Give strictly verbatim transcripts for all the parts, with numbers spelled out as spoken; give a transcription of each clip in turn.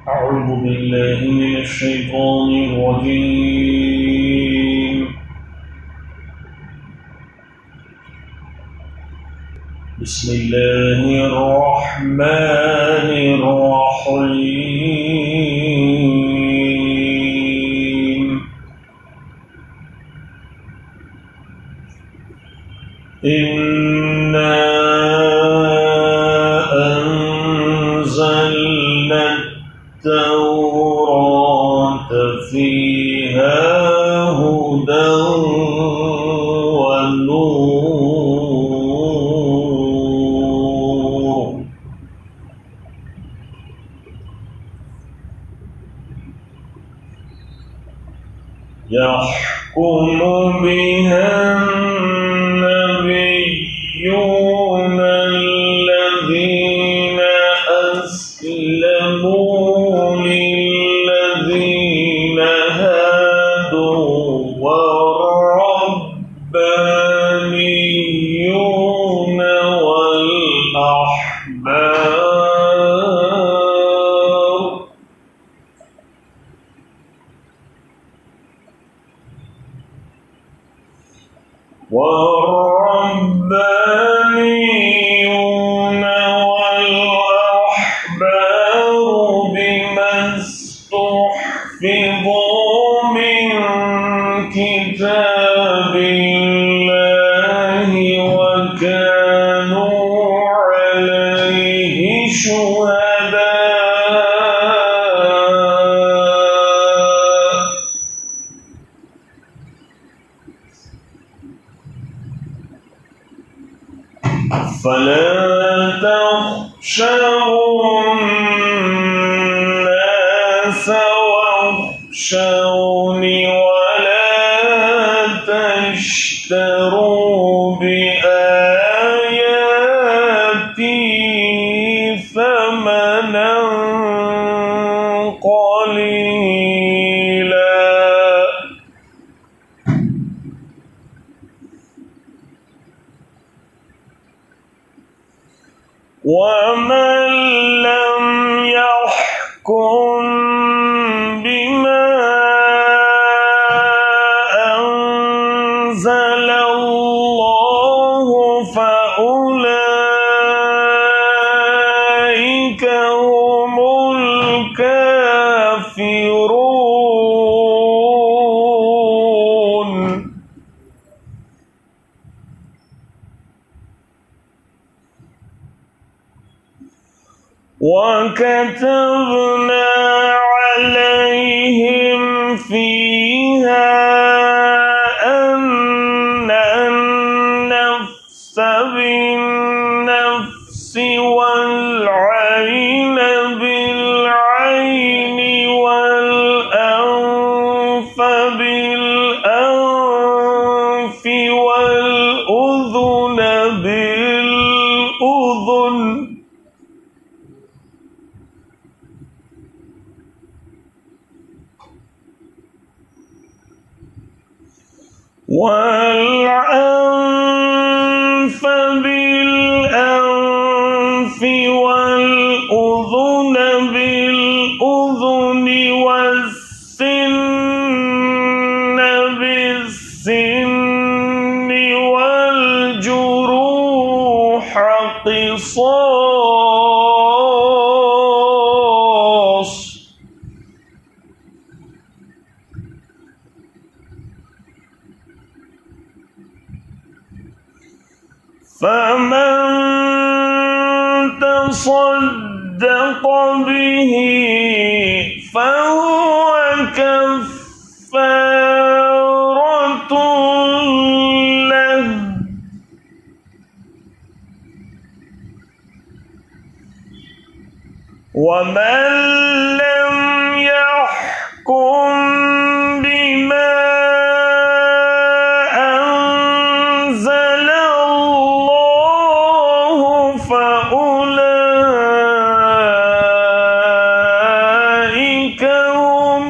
أعوذ بالله من الشيطان الرجيم. بسم الله الرحمن الرحيم. إنا أنزلنا التوراة فيها هدى ونور يحكم بها النبيون الذين أسلموا للذين هادوا والربانيون والأحبار والربانيون والأحبار بما استحفظوا من كتاب الله وكانوا عليه شهداء فلا تخشوا الناس واخشوني ولا تشتروا بآياتي ثمنا قليلا ومن لم يحكم بما أنزل الله فأولئك هم الكافرون. وكتبنا عليهم فيها أن النفس بالنفس والعين بالعين والأنف بالأنف والأذن بالأذن والأنف بالأنف والأذن بالأذن والسن بالسن والجروح قصاص فمن تصدق به فهو كفارة له ومن لم يحكم بما أنزل الله فأولئك هم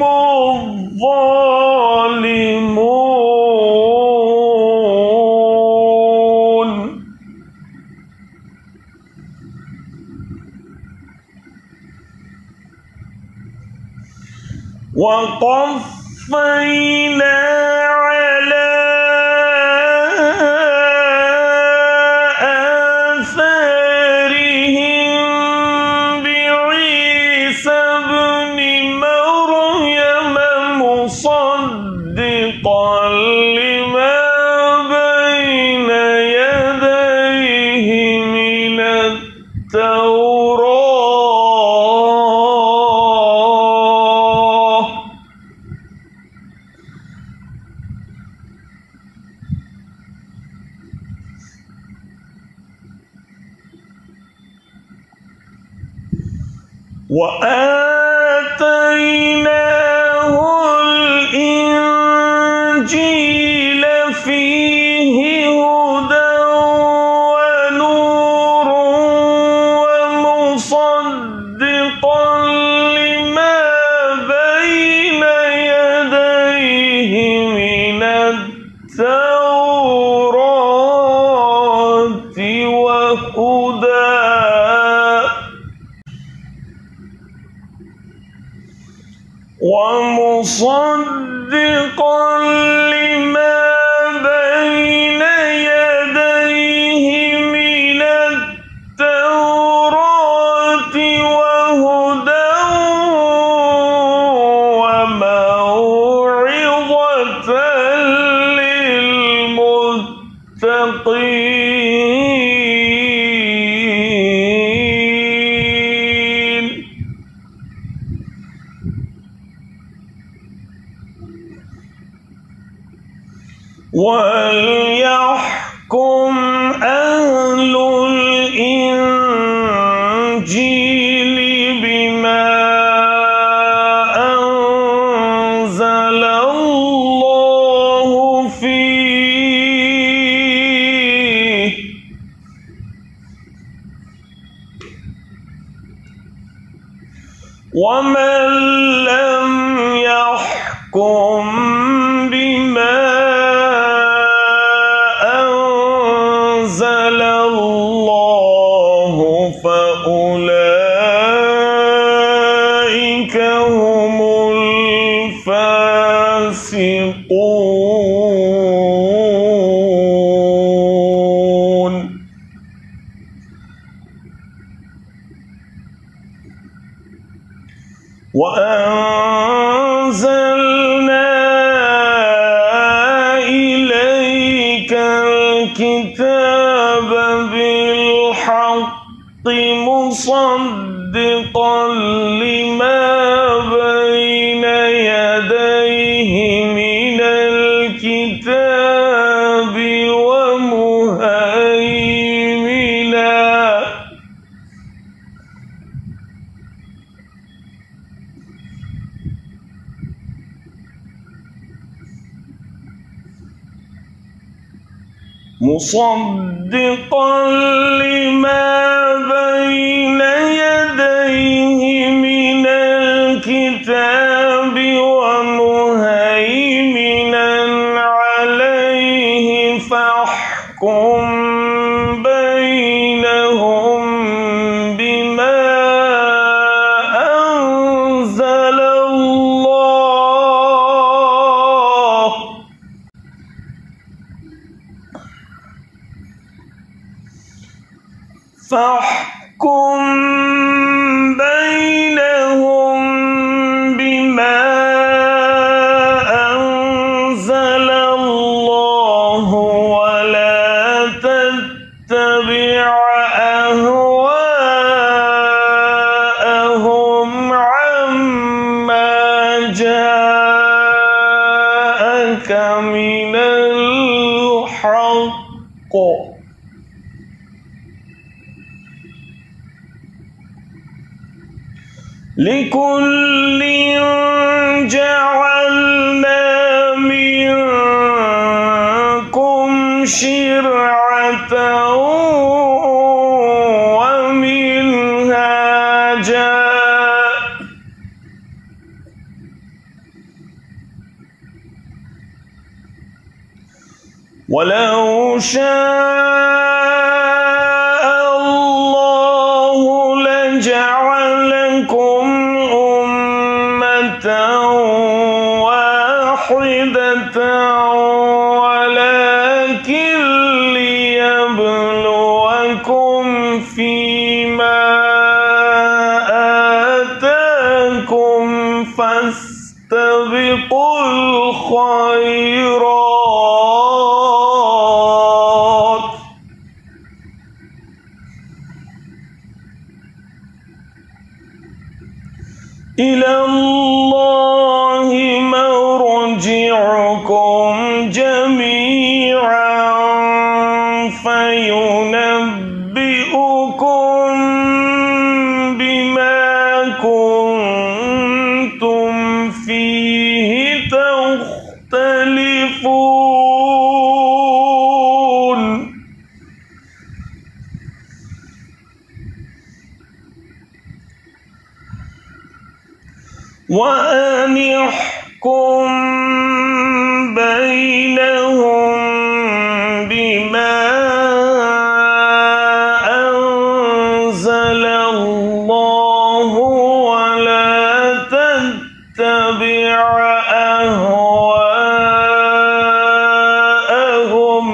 الظالمون. وقفينا على آثارهم بعيسى ابن مريم مصدقا لما بين يديه من التوراة وآتيناه الإنجيل فيه هدى ونور ومصدقا لما بين يديه من التوراة وهدى ومصدقا لما بين يديه من التوراة وهدى وموعظة للمتقين. وليحكم أهل الإنجيل بما أنزل الله فيه ومن لم يحكم بما أنزل الله فأولئك هم الفاسقون. وأنزلنا إليك الكتاب بالحق مصدقا لما بين يديه من الكتاب ومهيمنا مصدقا لما بين يديه من الكتاب ومهيمنا عليه فاحكم بينهم بما أنزل الله فاحكم بينهم بما أنزل الله ولا تتبع أهواءهم عما جاءك من الحق لكل جعلنا منكم شرعة ومنهاجا ولو شاء الله لجعلكم أمة واحدة ولكن ليبلوكم فيما آتاكم فاستبقوا الخيرات إلى الله مرجعكم جميعا فينبئكم بما كنتم فيه تختلفون وأن يحكم بينهم بما أنزل الله ولا تتبع أهواءهم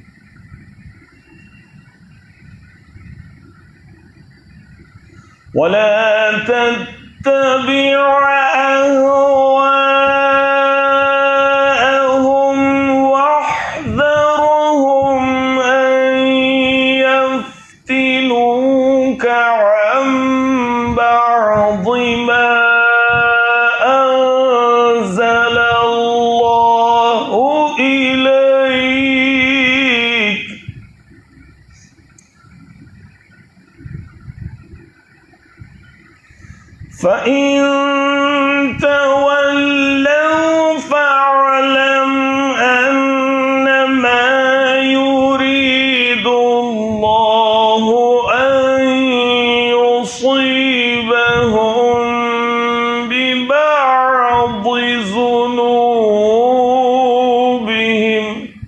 ولا تتبع أهواءهم واحذرهم أن يفتنوك عن بعض ما أنزل الله إليك فإن تولوا فاعلم أنما يريد الله أن يصيبهم ببعض ذنوبهم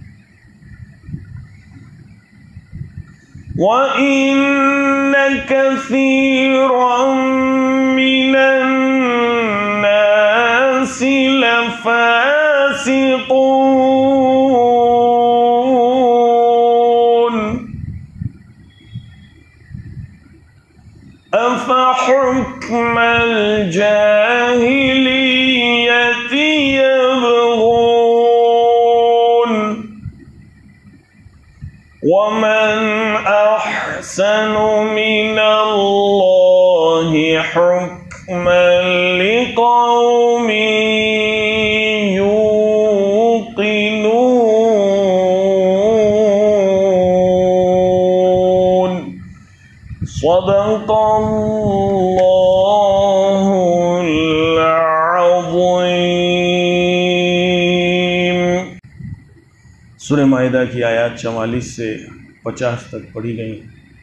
وإن كثيرا من الناس لفاسقون أفحكم الجاهلية يبغون ومن أحسن من الله حكما لقوم يوقنون صدق الله العظيم۔ سورہ مائدہ کی آیات چوالیس سے پچاس تک پڑھی گئیں۔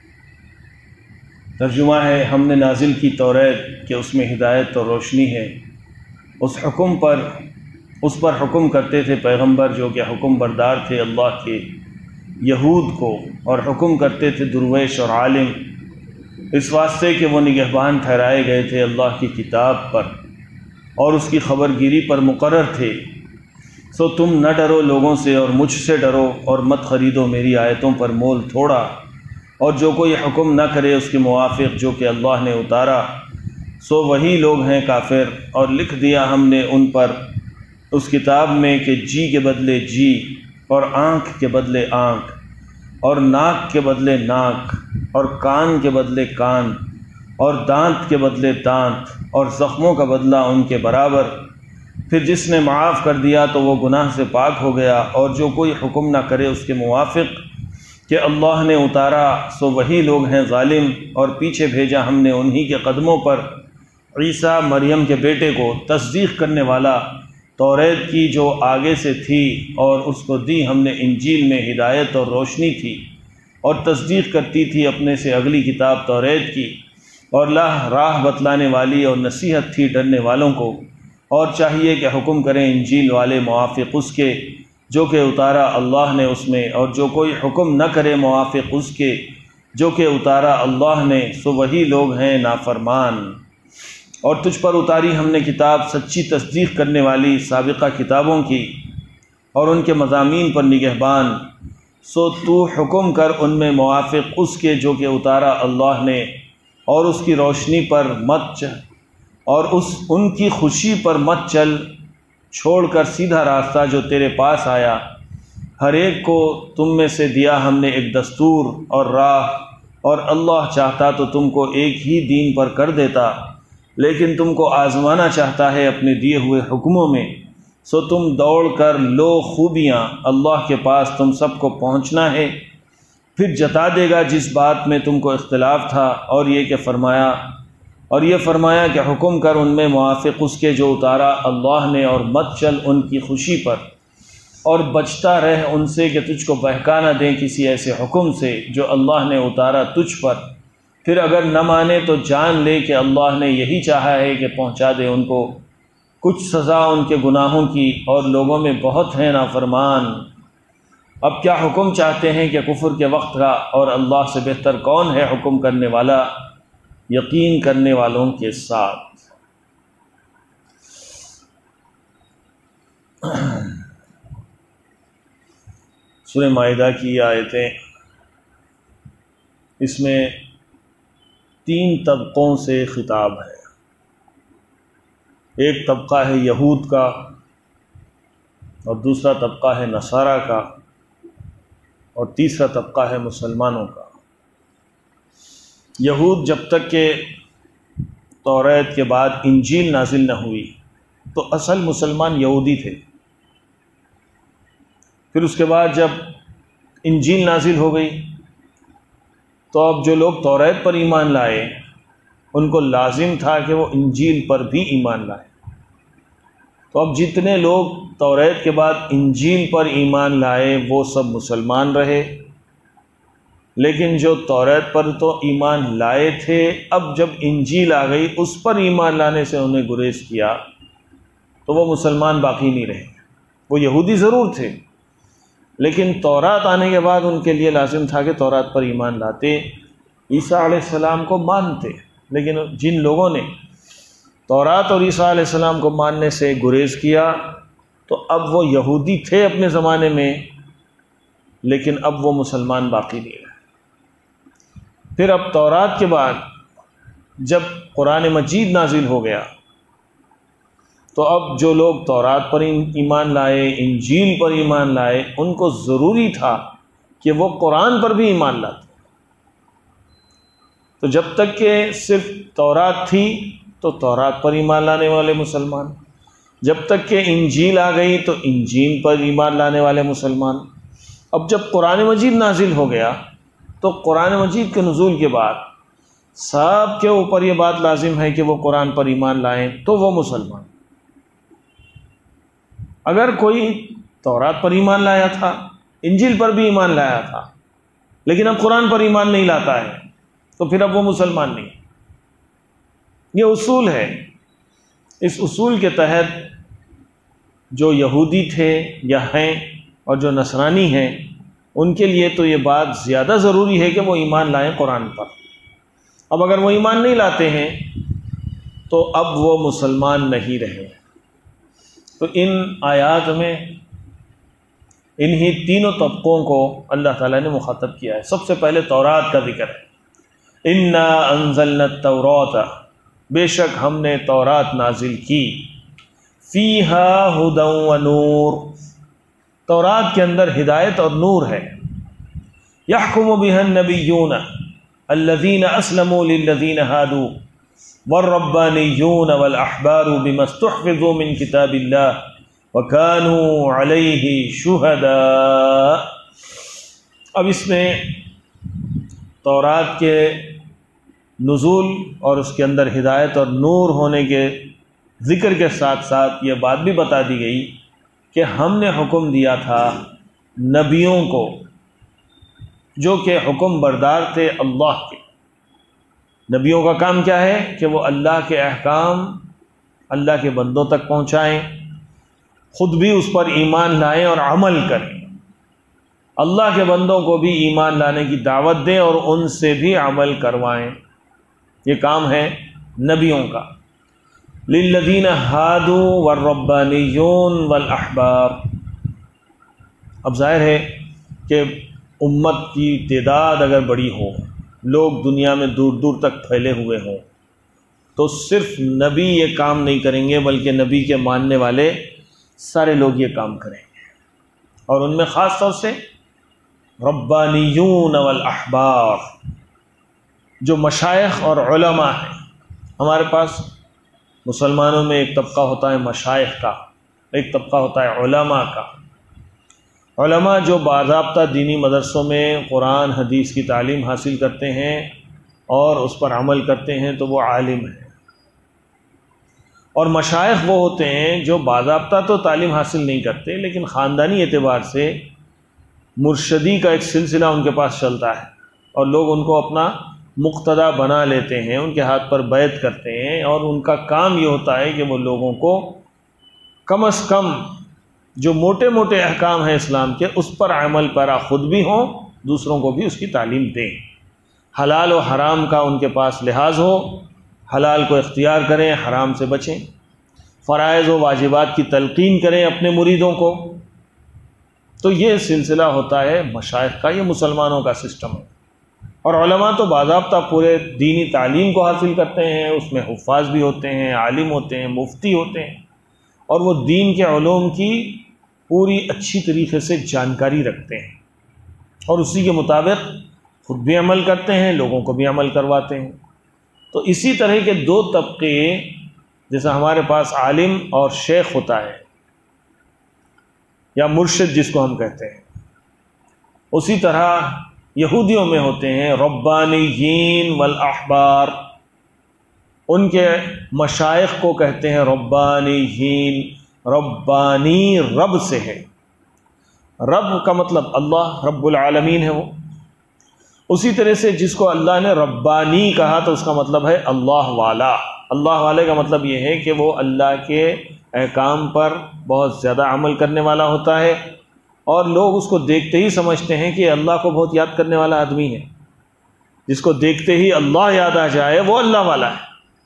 ترجمہ ہے، ہم نے نازل کی توریت کہ اس میں ہدایت اور روشنی ہے۔ اس حکم پر اس پر حکم کرتے تھے پیغمبر جو کہ حکم بردار تھے اللہ کے یہود کو، اور حکم کرتے تھے درویش اور عالم، اس واسطے کہ وہ نگہبان ٹھہرائے گئے تھے اللہ کی کتاب پر اور اس کی خبر گیری پر مقرر تھے۔ سو تم نہ ڈرو لوگوں سے اور مجھ سے ڈرو، اور مت خریدو میری آیتوں پر مول تھوڑا، اور جو کوئی حکم نہ کرے اس کے موافق جو کہ اللہ نے اتارا سو وہی لوگ ہیں کافر۔ اور لکھ دیا ہم نے ان پر اس کتاب میں کہ جی کے بدلے جی، اور آنکھ کے بدلے آنکھ، اور ناک کے بدلے ناک، اور کان کے بدلے کان، اور دانت کے بدلے دانت، اور زخموں کا بدلہ ان کے برابر۔ پھر جس نے معاف کر دیا تو وہ گناہ سے پاک ہو گیا، اور جو کوئی حکم نہ کرے اس کے موافق کہ اللہ نے اتارا سو وہی لوگ ہیں ظالم۔ اور پیچھے بھیجا ہم نے انہی کے قدموں پر عیسیٰ مریم کے بیٹے کو، تصدیق کرنے والا توریت کی جو آگے سے تھی، اور اس کو دی ہم نے انجیل میں ہدایت اور روشنی تھی، اور تصدیق کرتی تھی اپنے سے اگلی کتاب توریت کی، اور راہ راہ بتلانے والی اور نصیحت تھی ڈرنے والوں کو۔ اور چاہیے کہ حکم کریں انجیل والے موافق اس کے جو کہ اتارا اللہ نے اس میں، اور جو کوئی حکم نہ کرے موافق اس کے جو کہ اتارا اللہ نے سو وہی لوگ ہیں نافرمان۔ اور تجھ پر اتاری ہم نے کتاب سچی تصدیق کرنے والی سابقہ کتابوں کی اور ان کے مضامین پر نگہبان، سو تو حکم کر ان میں موافق اس کے جو کہ اتارا اللہ نے، اور اس کی روشنی پر مت چل اور اس ان کی خوشی پر مت چل، چھوڑ کر سیدھا راستہ جو تیرے پاس آیا۔ ہر ایک کو تم میں سے دیا ہم نے ایک دستور اور راہ، اور اللہ چاہتا تو تم کو ایک ہی دین پر کر دیتا، لیکن تم کو آزمانا چاہتا ہے اپنے دیے ہوئے حکموں میں، سو تم دوڑ کر لو خوبیاں، اللہ کے پاس تم سب کو پہنچنا ہے۔ پھر جتا دے گا جس بات میں تم کو اختلاف تھا، اور یہ کہ فرمایا اور یہ فرمایا کہ حکم کر ان میں موافق اس کے جو اتارا اللہ نے، اور مت چل ان کی خوشی پر، اور بچتا رہ ان سے کہ تجھ کو بہکا نہ دیں کسی ایسے حکم سے جو اللہ نے اتارا تجھ پر۔ پھر اگر نہ مانے تو جان لے کہ اللہ نے یہی چاہا ہے کہ پہنچا دے ان کو کچھ سزا ان کے گناہوں کی، اور لوگوں میں بہت ہیں نافرمان۔ اب کیا حکم چاہتے ہیں کہ کفر کے وقت کا، اور اللہ سے بہتر کون ہے حکم کرنے والا یقین کرنے والوں کے ساتھ۔ سورہ مائدہ کی آیتیں، اس میں تین طبقوں سے خطاب ہے۔ ایک طبقہ ہے یہود کا، اور دوسرا طبقہ ہے نصارہ کا، اور تیسرا طبقہ ہے مسلمانوں کا۔ یہود جب تک کہ توریت کے بعد انجیل نازل نہ ہوئی تو اصل مسلمان یہودی تھے۔ پھر اس کے بعد جب انجیل نازل ہو گئی تو اب جو لوگ توریت پر ایمان لائے ان کو لازم تھا کہ وہ انجیل پر بھی ایمان لائے۔ تو اب جتنے لوگ توریت کے بعد انجیل پر ایمان لائے وہ سب مسلمان رہے، لیکن جو توریت پر تو ایمان لائے تھے، اب جب انجیل آ گئی اس پر ایمان لانے سے انہیں گریز کیا تو وہ مسلمان باقی نہیں رہے۔ وہ یہودی ضرور تھے، لیکن تورات آنے کے بعد ان کے لیے لازم تھا کہ تورات پر ایمان لاتے، عیسیٰ علیہ السلام کو مانتے، لیکن جن لوگوں نے تورات اور عیسیٰ علیہ السلام کو ماننے سے گریز کیا تو اب وہ یہودی تھے اپنے زمانے میں، لیکن اب وہ مسلمان باقی نہیں رہے۔ پھر اب تورات کے بعد جب قرآن مجید نازل ہو گیا تو اب جو لوگ تورات پر ایمان لائے، انجیل پر ایمان لائے، ان کو ضروری تھا کہ وہ قرآن پر بھی ایمان لاتے۔ تو جب تک کہ صرف تورات تھی تو تورات پر ایمان لانے والے مسلمان، جب تک کہ انجیل آ گئی تو انجیل پر ایمان لانے والے مسلمان۔ اب جب قرآن مجید نازل ہو گیا تو قرآن مجید کے نزول کے بعد سب کے اوپر یہ بات لازم ہے کہ وہ قرآن پر ایمان لائیں تو وہ مسلمان۔ اگر کوئی تورات پر ایمان لایا تھا، انجیل پر بھی ایمان لایا تھا، لیکن اب قرآن پر ایمان نہیں لاتا ہے تو پھر اب وہ مسلمان نہیں۔ یہ اصول ہے۔ اس اصول کے تحت جو یہودی تھے یا ہیں اور جو نصرانی ہیں ان کے لیے تو یہ بات زیادہ ضروری ہے کہ وہ ایمان لائیں قرآن پر۔ اب اگر وہ ایمان نہیں لاتے ہیں تو اب وہ مسلمان نہیں رہے۔ تو ان آیات میں انہی تینوں طبقوں کو اللہ تعالیٰ نے مخاطب کیا ہے۔ سب سے پہلے تورات کا ذکر ہے۔ انا انزلنا التوراۃ، بے شک ہم نے تورات نازل کی، فیہا ھدی و نور، تورات کے اندر ہدایت اور نور ہے۔ یحکم بہا النبیون الذین اسلموا للذین ہادوا والربانیون والاحبار بما استحفظوا من کتاب اللہ وکانوا علیہ شہداء۔ اب اس میں تورات کے نزول اور اس کے اندر ہدایت اور نور ہونے کے ذکر کے ساتھ ساتھ یہ بات بھی بتا دی گئی کہ ہم نے حکم دیا تھا نبیوں کو جو کہ حکم بردار تھے اللہ کے۔ نبیوں کا کام کیا ہے کہ وہ اللہ کے احکام اللہ کے بندوں تک پہنچائیں، خود بھی اس پر ایمان لائیں اور عمل کریں، اللہ کے بندوں کو بھی ایمان لانے کی دعوت دیں اور ان سے بھی عمل کروائیں۔ یہ کام ہے نبیوں کا۔ للذین ہادوا والربانیون والاحبار۔ اب ظاہر ہے کہ امت کی تعداد اگر بڑی ہو، لوگ دنیا میں دور دور تک پھیلے ہوئے ہوں، تو صرف نبی یہ کام نہیں کریں گے بلکہ نبی کے ماننے والے سارے لوگ یہ کام کریں گے، اور ان میں خاص طور سے ربانیون والاحبار، جو مشائخ اور علماء ہیں۔ ہمارے پاس مسلمانوں میں ایک طبقہ ہوتا ہے مشائخ کا، ایک طبقہ ہوتا ہے علماء کا۔ علماء جو باضابطہ دینی مدرسوں میں قرآن حدیث کی تعلیم حاصل کرتے ہیں اور اس پر عمل کرتے ہیں تو وہ عالم ہیں، اور مشائخ وہ ہوتے ہیں جو باضابطہ تو تعلیم حاصل نہیں کرتے لیکن خاندانی اعتبار سے مرشدی کا ایک سلسلہ ان کے پاس چلتا ہے، اور لوگ ان کو اپنا مقتدا بنا لیتے ہیں، ان کے ہاتھ پر بیعت کرتے ہیں، اور ان کا کام یہ ہوتا ہے کہ وہ لوگوں کو کم از کم جو موٹے موٹے احکام ہیں اسلام کے اس پر عمل پیرا خود بھی ہوں، دوسروں کو بھی اس کی تعلیم دیں، حلال و حرام کا ان کے پاس لحاظ ہو، حلال کو اختیار کریں، حرام سے بچیں، فرائض و واجبات کی تلقین کریں اپنے مریدوں کو۔ تو یہ سلسلہ ہوتا ہے مشائخ کا، یہ مسلمانوں کا سسٹم ہے۔ اور علماء تو باضابطہ پورے دینی تعلیم کو حاصل کرتے ہیں، اس میں حفاظ بھی ہوتے ہیں، عالم ہوتے ہیں، مفتی ہوتے ہیں، اور وہ دین کے علوم کی پوری اچھی طریقے سے جانکاری رکھتے ہیں، اور اسی کے مطابق خود بھی عمل کرتے ہیں، لوگوں کو بھی عمل کرواتے ہیں۔ تو اسی طرح کے دو طبقے، جیسا ہمارے پاس عالم اور شیخ ہوتا ہے یا مرشد جس کو ہم کہتے ہیں، اسی طرح یہودیوں میں ہوتے ہیں ربانیین والاحبار، ان کے مشائخ کو کہتے ہیں ربانیین۔ ربانی رب سے ہے، رب کا مطلب اللہ رب العالمین ہے وہ، اسی طرح سے جس کو اللہ نے ربانی کہا تو اس کا مطلب ہے اللہ والا۔ اللہ والے کا مطلب یہ ہے کہ وہ اللہ کے احکام پر بہت زیادہ عمل کرنے والا ہوتا ہے، اور لوگ اس کو دیکھتے ہی سمجھتے ہیں کہ اللہ کو بہت یاد کرنے والا آدمی ہے، جس کو دیکھتے ہی اللہ یاد آ جائے وہ اللہ والا ہے۔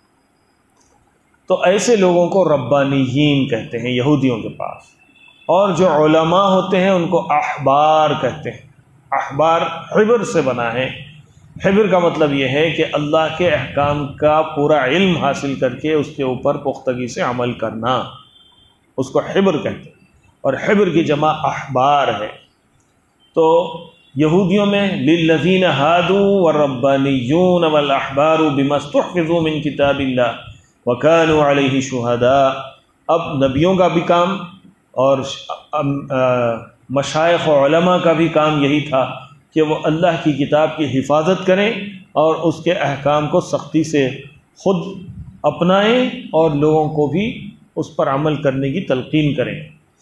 تو ایسے لوگوں کو ربانیین کہتے ہیں یہودیوں کے پاس، اور جو علماء ہوتے ہیں ان کو احبار کہتے ہیں۔ احبار حبر سے بنا ہے، حبر کا مطلب یہ ہے کہ اللہ کے احکام کا پورا علم حاصل کر کے اس کے اوپر پختگی سے عمل کرنا، اس کو حبر کہتے ہیں، اور حبر کی جمع احبار ہے۔ تو یہودیوں میں للذین ہادوا والربانیون والاحبار بما استحفظوا من کتاب اللہ وکانوا علیہ شہداء۔ اب نبیوں کا بھی کام اور مشائخ و علماء کا بھی کام یہی تھا کہ وہ اللہ کی کتاب کی حفاظت کریں اور اس کے احکام کو سختی سے خود اپنائیں اور لوگوں کو بھی اس پر عمل کرنے کی تلقین کریں۔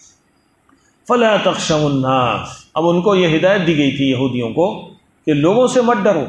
فلا تخشوا الناس، اب ان کو یہ ہدایت دی گئی تھی یہودیوں کو کہ لوگوں سے مت ڈرو،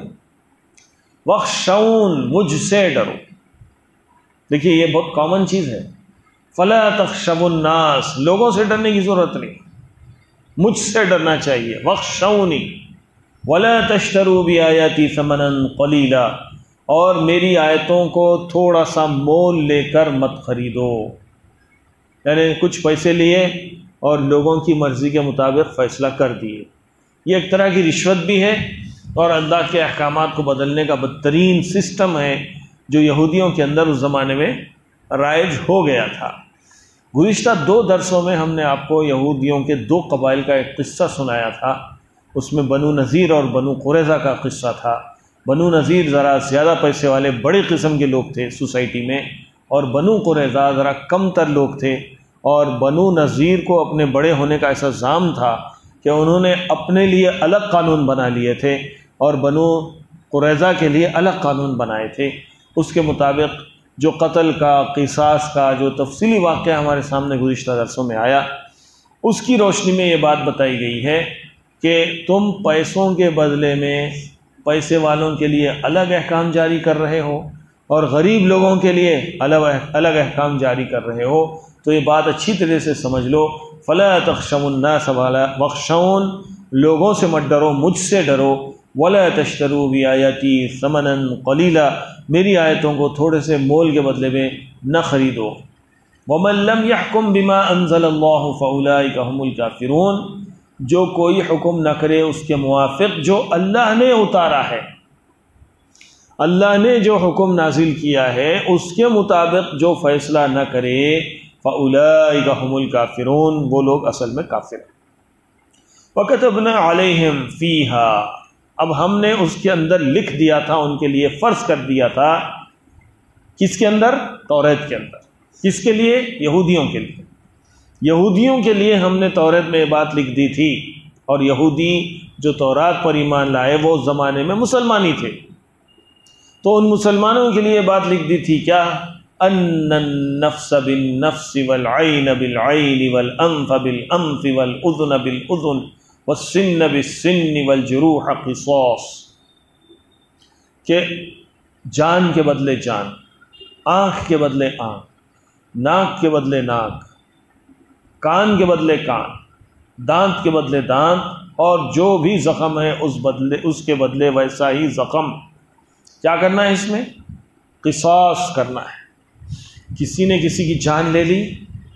واخشون، مجھ سے ڈرو۔ دیکھیے یہ بہت کامن چیز ہے، فلا تخشوا الناس، لوگوں سے ڈرنے کی ضرورت نہیں، مجھ سے ڈرنا چاہیے۔ واخشونی ولا تشتروا بآیاتی ثمنا قلیلا، اور میری آیتوں کو تھوڑا سا مول لے کر مت خریدو، یعنی کچھ پیسے لیے اور لوگوں کی مرضی کے مطابق فیصلہ کر دیے۔ یہ ایک طرح کی رشوت بھی ہے اور اللہ کے احکامات کو بدلنے کا بدترین سسٹم ہے جو یہودیوں کے اندر اس زمانے میں رائج ہو گیا تھا۔ گزشتہ دو درسوں میں ہم نے آپ کو یہودیوں کے دو قبائل کا ایک قصہ سنایا تھا، اس میں بنو نذیر اور بنو قریظہ کا قصہ تھا۔ بنو نذیر ذرا زیادہ پیسے والے بڑے قسم کے لوگ تھے سوسائٹی میں، اور بنو قریظہ ذرا کم تر لوگ تھے، اور بنو نذیر کو اپنے بڑے ہونے کا ایسا زعم تھا کہ انہوں نے اپنے لیے الگ قانون بنا لیے تھے اور بنو قریظہ کے لیے الگ قانون بنائے تھے۔ اس کے مطابق جو قتل کا، قصاص کا جو تفصیلی واقعہ ہمارے سامنے گزشتہ درسوں میں آیا، اس کی روشنی میں یہ بات بتائی گئی ہے کہ تم پیسوں کے بدلے میں پیسے والوں کے لیے الگ احکام جاری کر رہے ہو اور غریب لوگوں کے لیے الگ الگ احکام جاری کر رہے ہو، تو یہ بات اچھی طرح سے سمجھ لو۔ فلا تخشوا الناس واخشون، لوگوں سے مت ڈرو، مجھ سے ڈرو۔ ولا تشتروا بآیاتی ثمنا قلیلا، میری آیتوں کو تھوڑے سے مول کے بدلے میں نہ خریدو۔ وَمَن لَّمْ يَحْكُم بِمَا أَنزَلَ اللَّهُ فَأُولَٰئِكَ هُمُ الْكَافِرُونَ، جو کوئی حکم نہ کرے اس کے موافق جو اللہ نے اتارا ہے، اللہ نے جو حکم نازل کیا ہے اس کے مطابق جو فیصلہ نہ کرے، فَأُولَٰئِكَ هُمُ الْكَافِرُونَ، وہ لوگ اصل میں کافر ہیں۔ وَكَتَبْنَا عَلَيْهِمْ فِيهَا، اب ہم نے اس کے اندر لکھ دیا تھا، ان کے لیے فرض کر دیا تھا، کس کے اندر؟ توریت کے اندر۔ کس کے لیے؟ یہودیوں کے لیے۔ یہودیوں کے لیے ہم نے توریت میں یہ بات لکھ دی تھی، اور یہودی جو تورات پر ایمان لائے وہ اس زمانے میں مسلمان ہی تھے، تو ان مسلمانوں کے لیے بات لکھ دی تھی کیا؟ ان النفس بالنفس والعین بالعین والانف بالانف والاذن بالاذن والسن بالسن والجروح قصاص، کہ جان کے بدلے جان، آنکھ کے بدلے آنکھ، ناک کے بدلے ناک، کان کے بدلے کان، دانت کے بدلے دانت، اور جو بھی زخم ہے اس بدلے اس کے بدلے ویسا ہی زخم۔ کیا کرنا ہے اس میں؟ قصاص کرنا ہے۔ کسی نے کسی کی جان لے لی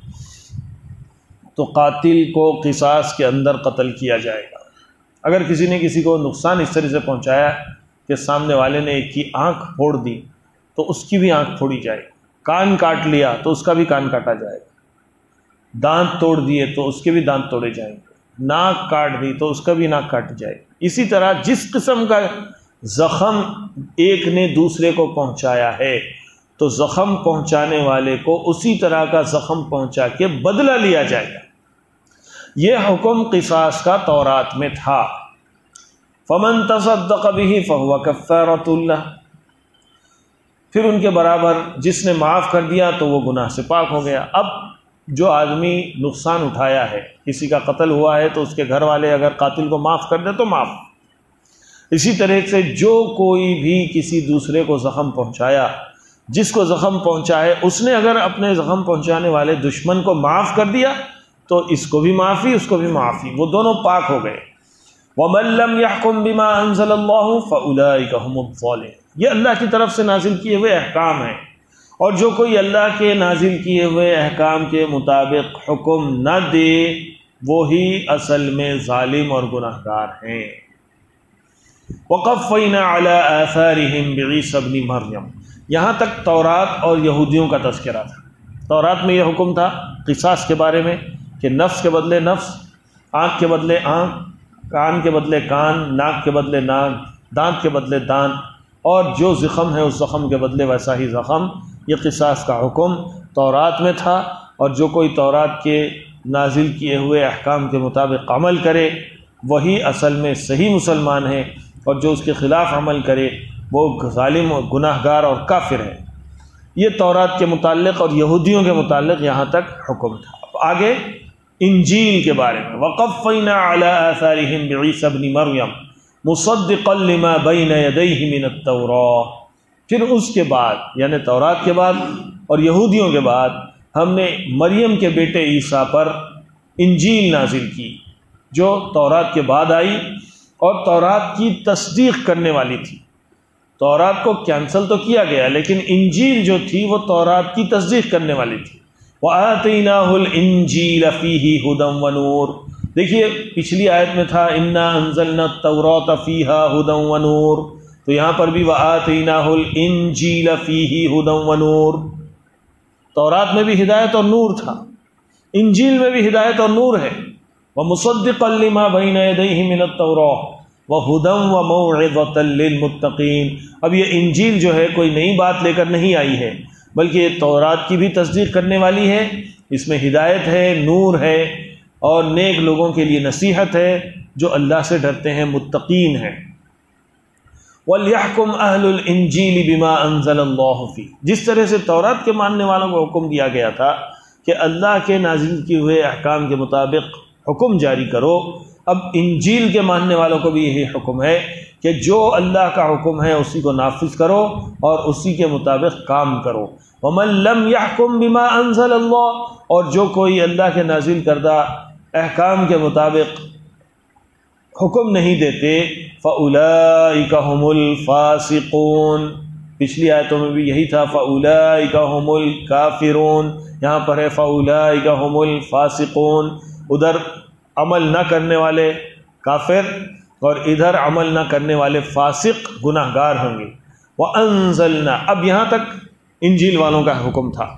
تو قاتل کو قصاص کے اندر قتل کیا جائے گا۔ اگر کسی نے کسی کو نقصان اس طرح سے پہنچایا کہ سامنے والے نے ایک کی آنکھ پھوڑ دی تو اس کی بھی آنکھ پھوڑی جائے گی، کان کاٹ لیا تو اس کا بھی کان کاٹا جائے گا، دانت توڑ دیے تو اس کے بھی دانت توڑے جائیں گے، ناک کاٹ دی تو اس کا بھی ناک کاٹ جائے گی۔ اسی طرح جس قسم کا زخم ایک نے دوسرے کو پہنچایا ہے تو زخم پہنچانے والے کو اسی طرح کا زخم پہنچا کے بدلہ لیا جائے گا۔ یہ حکم قصاص کا تورات میں تھا۔ فمن تصدق به فهو کفارۃ لہ، پھر ان کے برابر جس نے معاف کر دیا تو وہ گناہ سے پاک ہو گیا۔ اب جو آدمی نقصان اٹھایا ہے، کسی کا قتل ہوا ہے تو اس کے گھر والے اگر قاتل کو معاف کر دے تو معاف۔ اسی طرح سے جو کوئی بھی کسی دوسرے کو زخم پہنچایا، جس کو زخم پہنچا ہے اس نے اگر اپنے زخم پہنچانے والے دشمن کو معاف کر دیا تو اس کو بھی معافی، اس کو بھی معافی، وہ دونوں پاک ہو گئے۔ وَمَن لَّمْ يَحْكُم بِمَا أَنزَلَ اللَّهُ فَأُولَٰئِكَ هُمُ الظَّالِمُونَ، یہ اللہ کی طرف سے نازل کیے ہوئے احکام ہیں، اور جو کوئی اللہ کے نازل کیے ہوئے احکام کے مطابق حکم نہ دے وہی اصل میں ظالم اور گناہ گار ہیں۔ وَقَفَّيْنَا عَلَىٰ آثَارِهِمْ بِعِيسَى ابْنِ مَرْيَمَ، یہاں تک تورات اور یہودیوں کا تذکرہ تھا۔ تورات میں یہ حکم تھا قصاص کے بارے میں کہ نفس کے بدلے نفس، آنکھ کے بدلے آنکھ، کان کے بدلے کان، ناک کے بدلے ناک، دانت کے بدلے دانت، اور جو زخم ہے اس زخم کے بدلے ویسا ہی زخم۔ یہ قصاص کا حکم تورات میں تھا، اور جو کوئی تورات کے نازل کیے ہوئے احکام کے مطابق عمل کرے وہی اصل میں صحیح مسلمان ہے، اور جو اس کے خلاف عمل کرے وہ ظالم اور گناہ گار اور کافر ہے۔ یہ تورات کے متعلق اور یہودیوں کے متعلق یہاں تک حکم تھا۔ اب آگے انجیل کے بارے میں، وَقَفَّيْنَا عَلَىٰ آثَارِهِمْ بِعِيسَى ابْنِ مَرْيَمَ مُصَدِّقًا لِمَا بَيْنَ يَدَيْهِ مِنَ التَّوْرَاةِ، پھر اس کے بعد یعنی تورات کے بعد اور یہودیوں کے بعد ہم نے مریم کے بیٹے عیسیٰ پر انجیل نازل کی، جو تورات کے بعد آئی اور تورات کی تصدیق کرنے والی تھی۔ تورات کو کینسل تو کیا گیا لیکن انجیل جو تھی وہ تورات کی تصدیق کرنے والی تھی۔ وَآتَيْنَاهُ الْإِنجِيلَ فِيهِ هُدًى وَنُورٌ، دیکھیے پچھلی آیت میں تھا اِنَّا أَنزَلْنَا التَّوْرَاةَ فِيهَا هُدًى وَنُورٌ، تو یہاں پر بھی وَآتَيْنَاهُ الْإِنجِيلَ فِيهِ هُدًى وَنُورٌ، تورات میں بھی ہدایت اور نور تھا، انجیل میں بھی ہدایت اور نور ہے۔ وَمُصَدِّقًا لِمَا بَيْنَ يَدَيْهِ مِنَ التَّوْرَاةِ وَهُدًى وَمَوْعِظَةً لِّلْمُتَّقِينَ، اب یہ انجیل جو ہے کوئی نئی بات لے کر نہیں آئی ہے بلکہ یہ تورات کی بھی تصدیق کرنے والی ہے، اس میں ہدایت ہے، نور ہے، اور نیک لوگوں کے لیے نصیحت ہے جو اللہ سے ڈرتے ہیں، متقین ہیں۔ وَلْيَحْكُمْ أَهْلُ الْإِنجِيلِ بِمَا أَنزَلَ اللَّهُ فِيهِ، جس طرح سے تورات کے ماننے والوں کو حکم دیا گیا تھا کہ اللہ کے نازل کیے ہوئے احکام کے مطابق حکم جاری کرو، اب انجیل کے ماننے والوں کو بھی یہی حکم ہے کہ جو اللہ کا حکم ہے اسی کو نافذ کرو اور اسی کے مطابق کام کرو۔ وَمَن لَّمْ يَحْكُم بِمَا أَنزَلَ اللَّهُ، اور جو کوئی اللہ کے نازل کردہ احکام کے مطابق حکم نہیں دیتے، فَأُولَٰئِكَ هُمُ الْفَاسِقُونَ، پچھلی آیتوں میں بھی یہی تھا، فَأُولَئِكَ هُمُ الْكَافِرُونَ، یہاں پر ہے فَأُولَئِكَ هُمُ الْفَاسِقُونَ، ادھر عمل نہ کرنے والے کافر اور ادھر عمل نہ کرنے والے فاسق گناہ گار ہوں گے۔ وَأَنزَلْنَا، اب یہاں تک انجیل والوں کا حکم تھا۔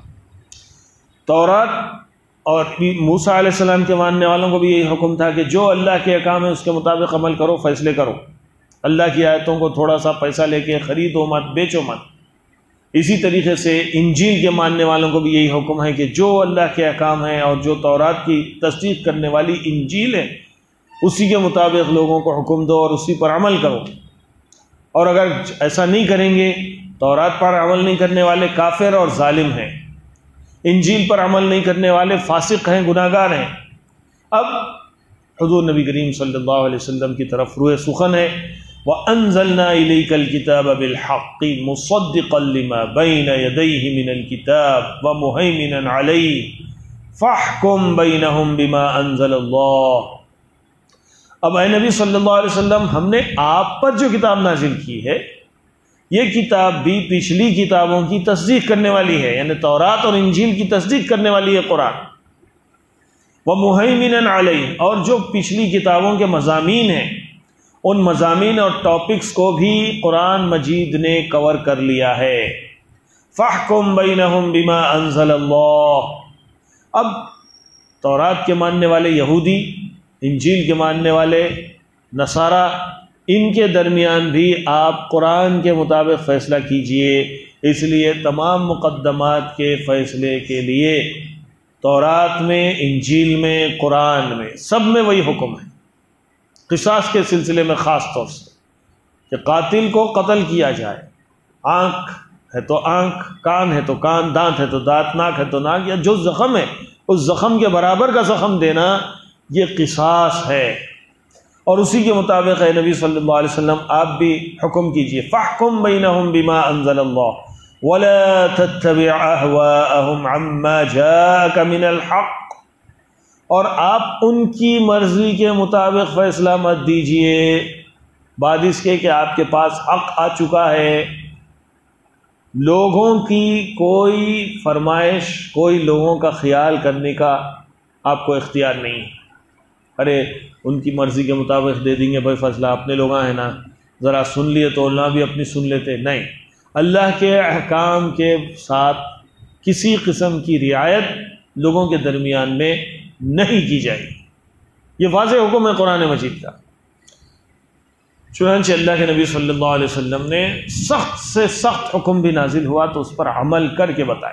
تورات اور موسیٰ علیہ السلام کے ماننے والوں کو بھی یہی حکم تھا کہ جو اللہ کے احکام ہے اس کے مطابق عمل کرو، فیصلے کرو، اللہ کی آیتوں کو تھوڑا سا پیسہ لے کے خریدو مت، بیچو مت۔ اسی طریقے سے انجیل کے ماننے والوں کو بھی یہی حکم ہے کہ جو اللہ کے احکام ہیں اور جو تورات کی تصدیق کرنے والی انجیل ہے اسی کے مطابق لوگوں کو حکم دو اور اسی پر عمل کرو۔ اور اگر ایسا نہیں کریں گے، تورات پر عمل نہیں کرنے والے کافر اور ظالم ہیں، انجیل پر عمل نہیں کرنے والے فاسق ہیں، گناہ گار ہیں۔ اب حضور نبی کریم صلی اللہ علیہ وسلم کی طرف روح سخن ہے، وَأَنزَلْنَا إِلَيْكَ الْكِتَابَ بِالْحَقِّ مُصَدِّقًا لِمَا بَيْنَ يَدَيْهِ مِنَ الْكِتَابِ وَمُهَيْمِنًا عَلَيْهِ فَاحْكُم بَيْنَهُم بِمَا أَنزَلَ اللَّهُ۔ اب اے نبی صلی اللہ علیہ وسلم، ہم نے آپ پر جو کتاب نازل کی ہے یہ کتاب بھی پچھلی کتابوں کی تصدیق کرنے والی ہے، یعنی تورات اور انجیل کی تصدیق کرنے والی ہے قرآن۔ وَمُهَيْمِنًا عَلَيْهِ، اور جو پچھلی کتابوں کے مضامین ہیں ان مضامین اور ٹاپکس کو بھی قرآن مجید نے کور کر لیا ہے۔ فَاحْكُم بَيْنَهُم بِمَا أَنزَلَ اللَّهُ۔ اب تورات کے ماننے والے یہودی، انجیل کے ماننے والے نصارہ، ان کے درمیان بھی آپ قرآن کے مطابق فیصلہ کیجئے۔ اس لیے تمام مقدمات کے فیصلے کے لیے تورات میں، انجیل میں، قرآن میں، سب میں وہی حکم ہے۔ قصاص کے سلسلے میں خاص طور سے کہ قاتل کو قتل کیا جائے، آنکھ ہے تو آنکھ، کان ہے تو کان، دانت ہے تو دانت، ناک ہے تو ناک، یا جو زخم ہے اس زخم کے برابر کا زخم دینا، یہ قصاص ہے۔ اور اسی کے مطابق اے نبی صلی اللہ علیہ وسلم آپ بھی حکم کیجئے، فَاحْكُم بَيْنَهُم بِمَا أَنزَلَ اللَّهُ وَلَا تَتَّبِعْ أَهْوَاءَهُمْ عَمَّا جَاءَكَ مِنَ الْحَقِّ، اور آپ ان کی مرضی کے مطابق فیصلہ مت دیجئے بعد اس کے کہ آپ کے پاس حق آ چکا ہے۔ لوگوں کی کوئی فرمائش، کوئی لوگوں کا خیال کرنے کا آپ کو اختیار نہیں ہے۔ ارے ان کی مرضی کے مطابق دے دیں گے بھائی فیصلہ، اپنے لوگ ہیں نا، ذرا سن لیے تو اللہ بھی اپنی سن لیتے، نہیں۔ اللہ کے احکام کے ساتھ کسی قسم کی رعایت لوگوں کے درمیان میں نہیں کی جائے، یہ واضح حکم ہے قرآن مجید کا۔ چنانچہ اللہ کے نبی صلی اللہ علیہ وسلم نے سخت سے سخت حکم بھی نازل ہوا تو اس پر عمل کر کے بتایا،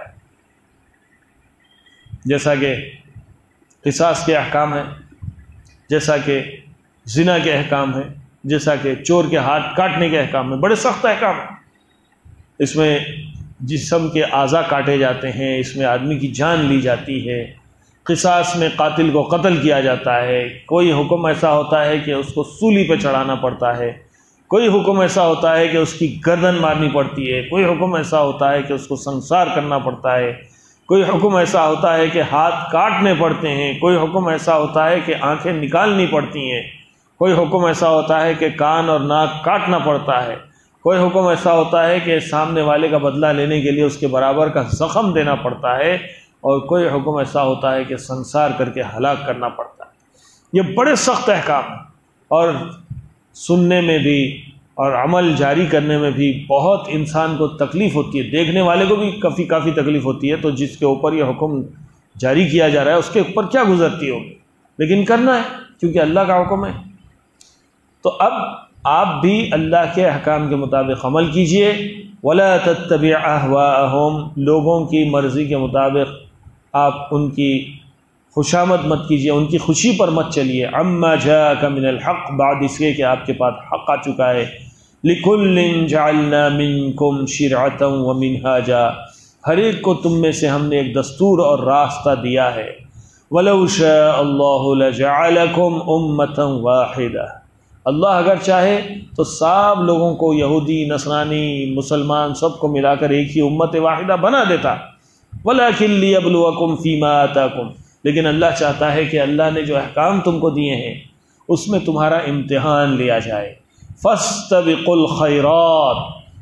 جیسا کہ قصاص کے احکام ہیں، جیسا کہ زنا کے احکام ہیں، جیسا کہ چور کے ہاتھ کاٹنے کے احکام ہیں، بڑے سخت احکام ہیں۔ اس میں جسم کے اعضاء کاٹے جاتے ہیں، اس میں آدمی کی جان لی جاتی ہے، قصاص میں قاتل کو قتل کیا جاتا ہے، کوئی حکم ایسا ہوتا ہے کہ اس کو سولی پہ چڑھانا پڑتا ہے، کوئی حکم ایسا ہوتا ہے کہ اس کی گردن مارنی پڑتی ہے، کوئی حکم ایسا ہوتا ہے کہ اس کو سنسار کرنا پڑتا ہے، کوئی حکم ایسا ہوتا ہے کہ ہاتھ کاٹنے پڑتے ہیں، کوئی حکم ایسا ہوتا ہے کہ آنکھیں نکالنی پڑتی ہیں، کوئی حکم ایسا ہوتا ہے کہ کان اور ناک کاٹنا پڑتا ہے، کوئی حکم ایسا ہوتا ہے کہ سامنے والے کا بدلہ لینے کے لیے اس کے برابر کا زخم دینا پڑتا ہے، اور کوئی حکم ایسا ہوتا ہے کہ سنسار کر کے ہلاک کرنا پڑتا ہے۔ یہ بڑے سخت احکام ہیں، اور سننے میں بھی اور عمل جاری کرنے میں بھی بہت انسان کو تکلیف ہوتی ہے، دیکھنے والے کو بھی کافی کافی تکلیف ہوتی ہے، تو جس کے اوپر یہ حکم جاری کیا جا رہا ہے اس کے اوپر کیا گزرتی ہوگی، لیکن کرنا ہے کیونکہ اللہ کا حکم ہے۔ تو اب آپ بھی اللہ کے احکام کے مطابق عمل کیجئے، وَلَا تَتَّبِعْ أَهْوَاءَهُمْ، لوگوں کی مرضی کے مطابق آپ ان کی خوشامد مت کیجیے، ان کی خوشی پر مت چلیے۔ عَمَّا جَاءَكَ مِنَ الْحَقِّ، بعد اس کے کہ آپ کے پاس حق آ چکا ہے۔ لِكُلٍّ جَعَلْنَا مِنْكُمْ شِرْعَةً وَمِنْهَاجًا، ہر ایک کو تم میں سے ہم نے ایک دستور اور راستہ دیا ہے۔ وَلَوْ شَاءَ اللَّهُ لَجَعَلَكُمْ أُمَّةً وَاحِدَةً، اللہ اگر چاہے تو سب لوگوں کو، یہودی، نصرانی، مسلمان، سب کو ملا کر ایک ہی امت واحدہ بنا دیتا۔ وَلَكِنْ لِيَبْلُوَكُمْ فِي مَا آتَاكُمْ، لیکن اللہ چاہتا ہے کہ اللہ نے جو احکام تم کو دیے ہیں اس میں تمہارا امتحان لیا جائے۔ فَاسْتَبِقُوا الْخَيْرَاتِ،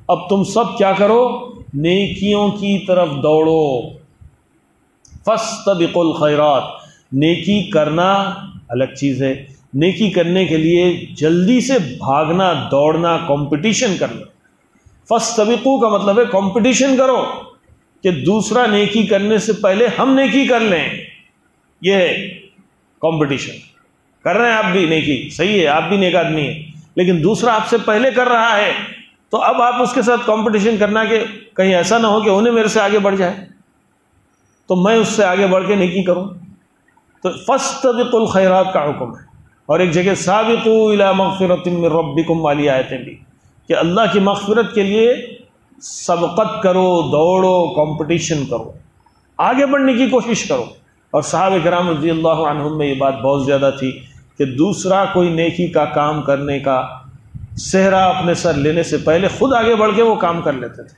اب تم سب کیا کرو، نیکیوں کی طرف دوڑو۔ فاستبقوا الخیرات، نیکی کرنا الگ چیز ہے، نیکی کرنے کے لیے جلدی سے بھاگنا، دوڑنا، کمپٹیشن کرنا۔ فاستبقوا کا مطلب ہے کمپٹیشن کرو، کہ دوسرا نیکی کرنے سے پہلے ہم نیکی کر لیں، یہ ہے کمپٹیشن۔ کر رہے ہیں آپ بھی نیکی، صحیح ہے، آپ بھی نیک آدمی ہیں، لیکن دوسرا آپ سے پہلے کر رہا ہے تو اب آپ اس کے ساتھ کمپٹیشن کرنا کہ کہیں ایسا نہ ہو کہ انہیں میرے سے آگے بڑھ جائے تو میں اس سے آگے بڑھ کے نیکی کروں۔ تو فاستبقوا الخیرات کا حکم ہے، اور ایک جگہ سابقوا الی مغفرۃ من ربکم والی آیتیں بھی، کہ اللہ کی مغفرت کے لیے سبقت کرو، دوڑو، کمپٹیشن کرو، آگے بڑھنے کی کوشش کرو۔ اور صحابہ کرام رضی اللہ عنہم میں یہ بات بہت زیادہ تھی کہ دوسرا کوئی نیکی کا کام کرنے کا صحرا اپنے سر لینے سے پہلے خود آگے بڑھ کے وہ کام کر لیتے تھے۔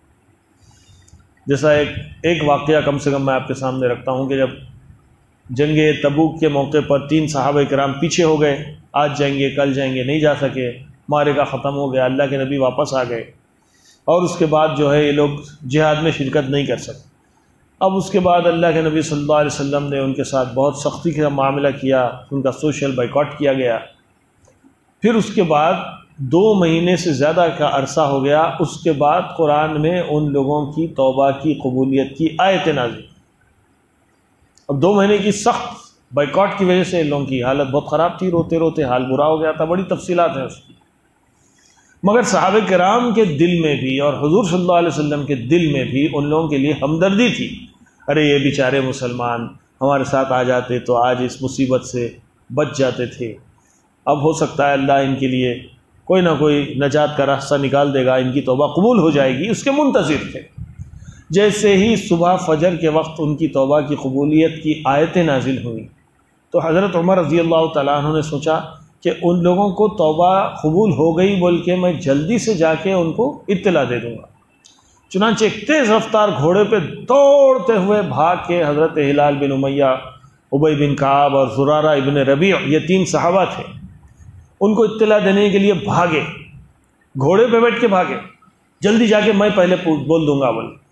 جیسا ایک ایک واقعہ کم سے کم میں آپ کے سامنے رکھتا ہوں کہ جب جنگ تبوک کے موقع پر تین صحابہ کرام پیچھے ہو گئے، آج جائیں گے کل جائیں گے، نہیں جا سکے، معرکہ ختم ہو گیا، اللہ کے نبی واپس آ گئے، اور اس کے بعد جو ہے یہ لوگ جہاد میں شرکت نہیں کر سکتے۔ اب اس کے بعد اللہ کے نبی صلی اللہ علیہ وسلم نے ان کے ساتھ بہت سختی کا معاملہ کیا، ان کا سوشل بائیکاٹ کیا گیا۔ پھر اس کے بعد دو مہینے سے زیادہ کا عرصہ ہو گیا، اس کے بعد قرآن میں ان لوگوں کی توبہ کی قبولیت کی آیتیں نازل۔ اب دو مہینے کی سخت بائیکاٹ کی وجہ سے ان لوگوں کی حالت بہت خراب تھی، روتے روتے حال برا ہو گیا تھا، بڑی تفصیلات ہیں اس کی، مگر صحابہ کرام کے دل میں بھی اور حضور صلی اللہ علیہ وسلم کے دل میں بھی ان لوگوں کے لیے ہمدردی تھی۔ ارے یہ بیچارے مسلمان ہمارے ساتھ آ جاتے تو آج اس مصیبت سے بچ جاتے تھے، اب ہو سکتا ہے اللہ ان کے لیے کوئی نہ کوئی نجات کا راستہ نکال دے گا، ان کی توبہ قبول ہو جائے گی، اس کے منتظر تھے۔ جیسے ہی صبح فجر کے وقت ان کی توبہ کی قبولیت کی آیتیں نازل ہوئیں تو حضرت عمر رضی اللہ تعالیٰ عنہ نے سوچا کہ ان لوگوں کو توبہ قبول ہو گئی بول کے میں جلدی سے جا کے ان کو اطلاع دے دوں گا۔ چنانچہ ایک تیز رفتار گھوڑے پہ دوڑتے ہوئے بھاگ کے حضرت ہلال بن امیہ، ابی بن کعب اور زرارہ ابن ربیع، یہ تین صحابہ تھے، ان کو اطلاع دینے کے لیے بھاگے، گھوڑے پہ بیٹھ کے بھاگے، جلدی جا کے میں پہلے بول دوں گا بول۔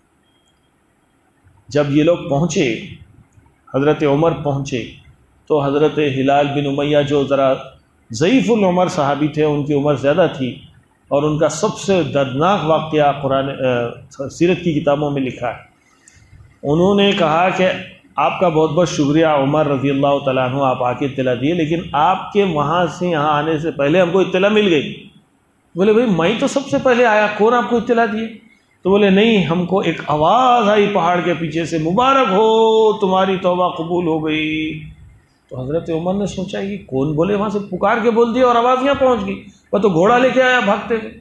جب یہ لوگ پہنچے، حضرت عمر پہنچے تو حضرت ہلال بن امیہ جو ذرا ضعیف العمر صحابی تھے، ان کی عمر زیادہ تھی، اور ان کا سب سے دردناک واقعہ قرآن سیرت کی کتابوں میں لکھا ہے۔ انہوں نے کہا کہ آپ کا بہت بہت شکریہ عمر رضی اللہ تعالیٰ عنہ، آپ آ کے اطلاع دیے، لیکن آپ کے وہاں سے یہاں آنے سے پہلے ہم کو اطلاع مل گئی۔ بولے بھائی میں تو سب سے پہلے آیا، کون آپ کو اطلاع دیے؟ تو بولے نہیں، ہم کو ایک آواز آئی پہاڑ کے پیچھے سے، مبارک ہو تمہاری توبہ قبول ہو گئی۔ تو حضرت عمر نے سوچا یہ کون بولے، وہاں سے پکار کے بول دیا اور آواز یہاں پہنچ گئی، وہ تو گھوڑا لے کے آیا بھاگتے ہوئے،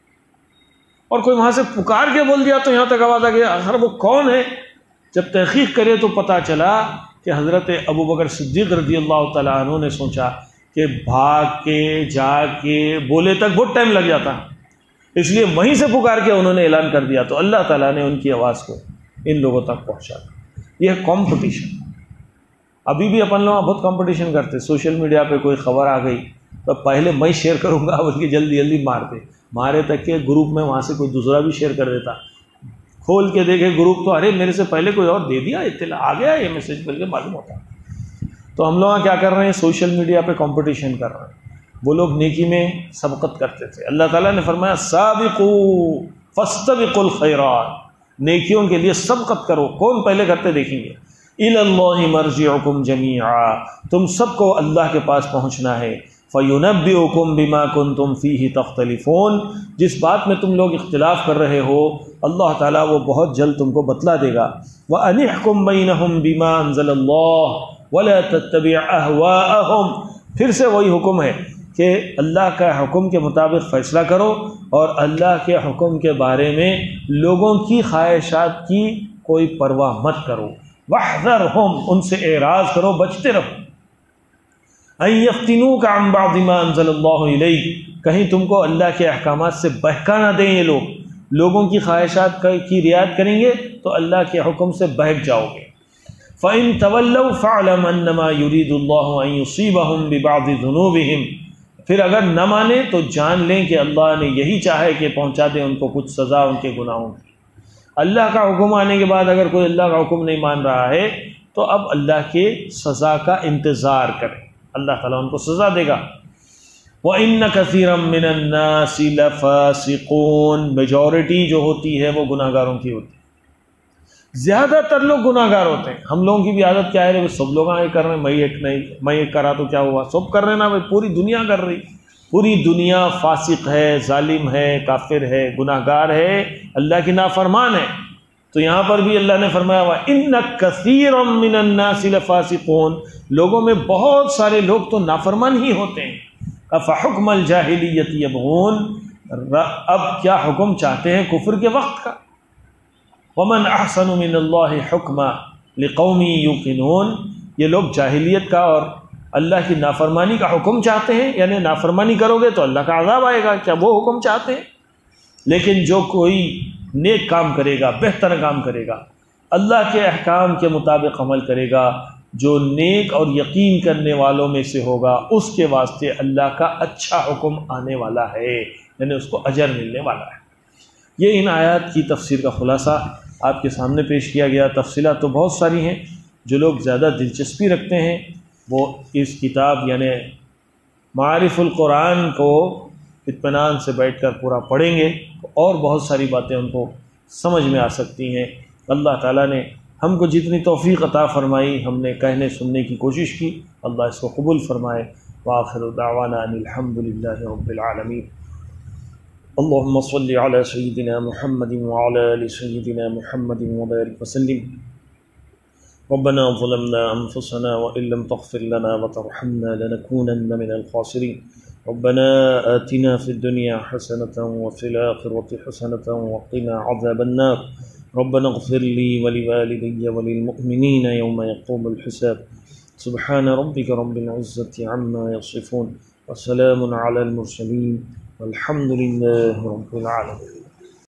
اور کوئی وہاں سے پکار کے بول دیا تو یہاں تک آواز آ گیا، آخر وہ کون ہے؟ جب تحقیق کرے تو پتہ چلا کہ حضرت ابو بکر صدیق رضی اللہ تعالیٰ عنہ نے سوچا کہ بھاگ کے جا کے بولے تک بہت ٹائم لگ جاتا، اس لیے وہیں سے پکار کے انہوں نے اعلان کر دیا، تو اللہ تعالیٰ نے ان کی آواز کو ان لوگوں تک پہنچا۔ یہ کمپٹیشن، ابھی بھی اپن لوگ بہت کمپٹیشن کرتے، سوشل میڈیا پہ کوئی خبر آ گئی تو پہلے میں شیئر کروں گا بلکہ جلدی جلدی مارتے، مارے تک کہ گروپ میں وہاں سے کوئی دوسرا بھی شیئر کر دیتا، کھول کے دیکھے گروپ تو ارے میرے سے پہلے کوئی اور دے دیا، اطلاع آ گیا یہ میسج کر کے معلوم ہوتا۔ تو ہم لوگ کیا کر رہے ہیں، سوشل میڈیا پہ کمپٹیشن کر رہے ہیں، وہ لوگ نیکی میں سبقت کرتے تھے۔ اللہ تعالیٰ نے فرمایا سابقوا فاستبقوا الخیرات، نیکیوں کے لیے سبقت کرو، کون پہلے کرتے دیکھیں گے۔ الی اللہ مرجعکم جمیعا، تم سب کو اللہ کے پاس پہنچنا ہے۔ فَيُنَبِّئُكُم بِمَا كُنتُمْ فِيهِ تَخْتَلِفُونَ، جس بات میں تم لوگ اختلاف کر رہے ہو اللہ تعالیٰ وہ بہت جلد تم کو بتلا دے گا۔ وَأَنِحْكُم بَيْنَهُم بِمَا أَنزَلَ اللَّهُ وَلَا تَتَّبِعْ أَهْوَاءَهُمْ، پھر سے وہی حکم ہے کہ اللہ کا حکم کے مطابق فیصلہ کرو، اور اللہ کے حکم کے بارے میں لوگوں کی خواہشات کی کوئی پرواہ مت کرو۔ وَاحْذَرْهُمْ، ان سے اعراض کرو، بچتے رہو۔ ان یفتنوک عن بعض ما انزل اللہ الیک، کہیں تم کو اللہ کے احکامات سے بہکا نہ دیں یہ لوگ، لوگوں کی خواہشات کی رعایت کریں گے تو اللہ کے حکم سے بہک جاؤ گے۔ فَإِن تَوَلَّوْا فَاعْلَمْ أَنَّمَا يُرِيدُ اللَّهُ أَن يُصِيبَهُم بِبَعْضِ ذُنُوبِهِمْ، پھر اگر نہ مانے تو جان لیں کہ اللہ نے یہی چاہے کہ پہنچا دیں ان کو کچھ سزا ان کے گناہوں کی۔ اللہ کا حکم آنے کے بعد اگر کوئی اللہ کا حکم نہیں مان رہا ہے تو اب اللہ کے سزا کا انتظار کرے، اللہ تعالیٰ ان کو سزا دے گا۔ وَإِنَّ كَثِيرًا مِّنَ النَّاسِ لَفَاسِقُونَ، میجورٹی جو ہوتی ہے وہ گناہ گاروں کی ہوتی ہے، زیادہ تر لوگ گناہ گار ہوتے ہیں۔ ہم لوگوں کی بھی عادت کیا ہے، سب لوگ آئے کر رہے ہیں، میں ایک نہیں میں ایک کرا تو کیا ہوا، سب کر رہے ہیں نا بھائی، پوری دنیا کر رہی، پوری دنیا فاسق ہے، ظالم ہے، کافر ہے، گناہ گار ہے، اللہ کی نافرمان ہے۔ تو یہاں پر بھی اللہ نے فرمایا وَإِنَّ كَثِيرًا مِّنَ النَّاسِ لَفَاسِقُونَ، لوگوں میں بہت سارے لوگ تو نافرمان ہی ہوتے ہیں۔ أَفَحُكْمَ الْجَاهِلِيَّةِ يَبْغُونَ، اب کیا حکم چاہتے ہیں کفر کے وقت کا۔ وَمَنْ أَحْسَنُ مِنَ اللَّهِ حُكْمًا لِقَوْمٍ يُوقِنُونَ، یہ لوگ جاہلیت کا اور اللہ کی نافرمانی کا حکم چاہتے ہیں، یعنی نافرمانی کرو گے تو اللہ کا عذاب آئے گا، کیا وہ حکم چاہتے ہیں؟ لیکن جو کوئی نیک کام کرے گا، بہتر کام کرے گا، اللہ کے احکام کے مطابق عمل کرے گا، جو نیک اور یقین کرنے والوں میں سے ہوگا، اس کے واسطے اللہ کا اچھا حکم آنے والا ہے، یعنی اس کو اجر ملنے والا ہے۔ یہ ان آیات کی تفسیر کا خلاصہ آپ کے سامنے پیش کیا گیا۔ تفصیلات تو بہت ساری ہیں، جو لوگ زیادہ دلچسپی رکھتے ہیں وہ اس کتاب یعنی معارف القرآن کو اطمینان سے بیٹھ کر پورا پڑھیں گے اور بہت ساری باتیں ان کو سمجھ میں آ سکتی ہیں۔ اللہ تعالیٰ نے ہم کو جتنی توفیق عطا فرمائی، ہم نے کہنے سننے کی کوشش کی، اللہ اس کو قبول فرمائے۔ وآخر دعوانا ان الحمد للہ رب العالمین۔ اللهم صل على سيدنا محمد وعلى آل سيدنا محمد وبارك وسلم۔ ربنا ظلمنا أنفسنا وإن لم تغفر لنا وترحمنا لنكونن من الخاسرين۔ ربنا آتنا في الدنيا حسنة وفي الآخرة حسنة وقنا عذاب النار۔ ربنا اغفر لي ولوالدي وللمؤمنين يوم يقوم الحساب۔ سبحان ربك رب العزة عما يصفون وسلام على المرسلين والحمد لله رب العالمين۔